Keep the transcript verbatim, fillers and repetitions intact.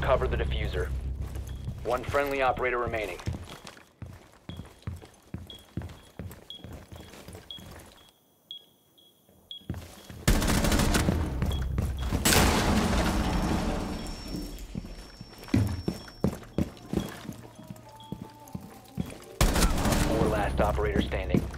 recover the diffuser. One friendly operator remaining. Four last operator standing.